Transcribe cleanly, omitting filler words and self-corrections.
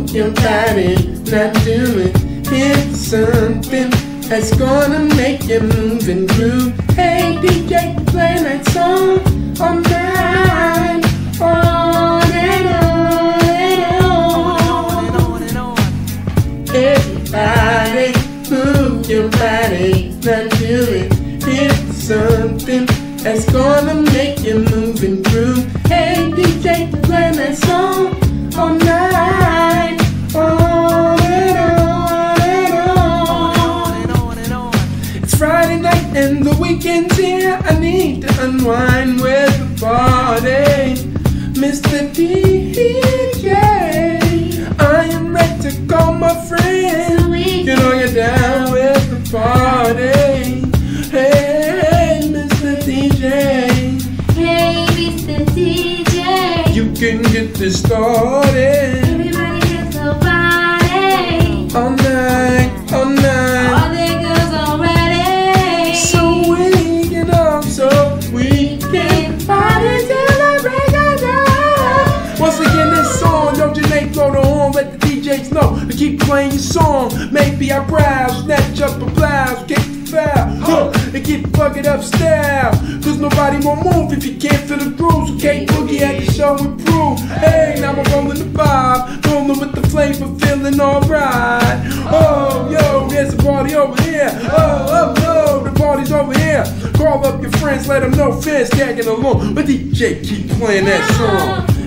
move your body, not doing it something that's gonna make you move and groove. Hey DJ, play that song all night, on and on. Everybody, move your body, not doing it something that's gonna make you move and groove. Hey DJ, play that song all night, on and on. It's Friday night and the weekend's here. I need to unwind with the party, Mr. DJ. I am ready to call my friends. You know you're down with the party. Hey, Mr. DJ. Hey, Mr. DJ. You can get this started. Everybody gets a party. All night, all night. All the girls are ready. So we can party till the break of dawn. Once again, this song, don't you make blow the horn, let the DJs know to keep playing your song. Maybe I browse, snatch up a blouse, get the foul, and get bugging up style. Cause nobody won't move if you can't feel the grooves. Okay, Boogie at the show improve. Hey, now I'm rolling the vibe, rolling with the flavor, feeling alright. Oh, yo, there's a party over here. Oh, the party's over here. Call up your friends, let them know Fizz tagging along. But DJ keep playing that song.